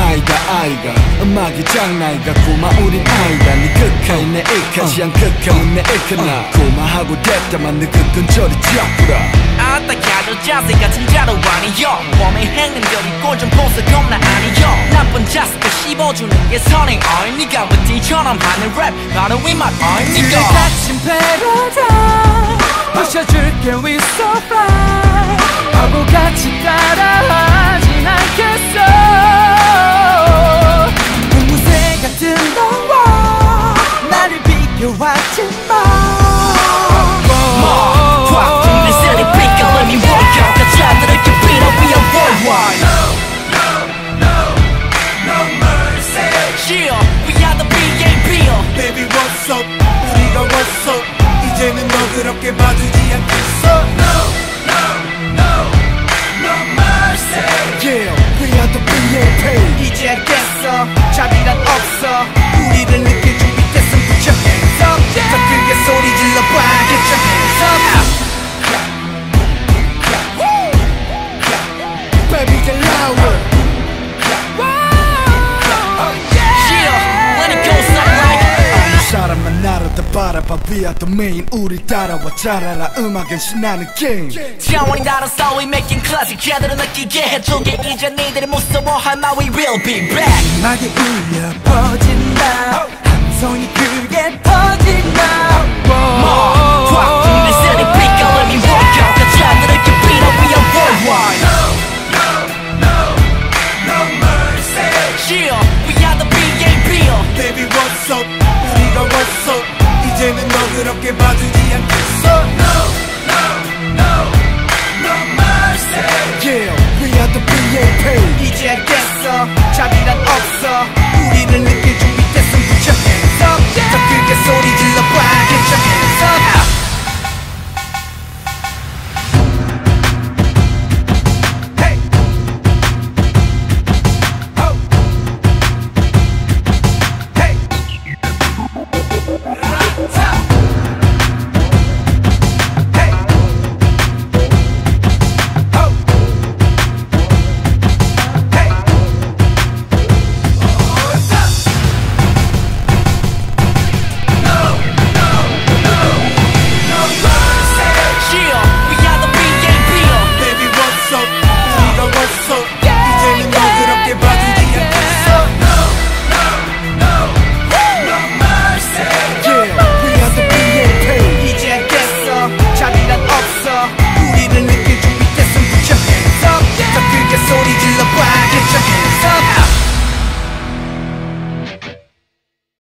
아이다 아이가 음악이 장난이가 고마 우린 아이다 네 극하이 내 일까지 한 극하면 내 일까나 고마하고 됐다만 네 극은 저리 잡으라 아따 가져 자세 같은 자도 아니여 몸에 행동들이 꼴좀 보서 겁나 아니여 나쁜 자세가 씹어주는 게 선행 어이 니가 왜 D처럼 하는 랩 바로 이 맛 어이 니가 갇힌 패러다임 부셔줄게 we so fly 하고 같이 따라하진 않겠어 앵무새 같은 너와 나를 비교하지 마 We are the B.A.P Baby what's up 우리가 what's up 이제는 너 그렇게 봐주지 않겠어 No, no, no, no mercy Yeah, we are the B.A.P 이제 알겠어 자비란 없어 우리를 느낄 준비 됐으면 put your hands up 더 크게 소리 질러봐 Get your hands up Baby get louder 사람 만나러 다 바라봐 We are the main 우리 따라와 잘 알아 음악은 신나는 게임 차원이 다르서 we making classic 제대로 느끼게 해줄게 이제 니들이 무서워할 마 we will be back 음악이 울려 퍼진다 함성이 크게 터진다 Rock 내 소리 빛깔 let me rock out 가자 느끼게 beat up we are worldwide No, no, no, no mercy Yeah, we are the B.A.P Baby what's up 우리가 what's up 이제는 너 그렇게 봐주지 않겠어 No, no, no, no mercy Yeah, we are the B.A.P 이제 알겠어 자비란 없어 우리를 느낄 준비 됐으면 put your hands up 더 크게 소리 질러봐 Get your hands up 소리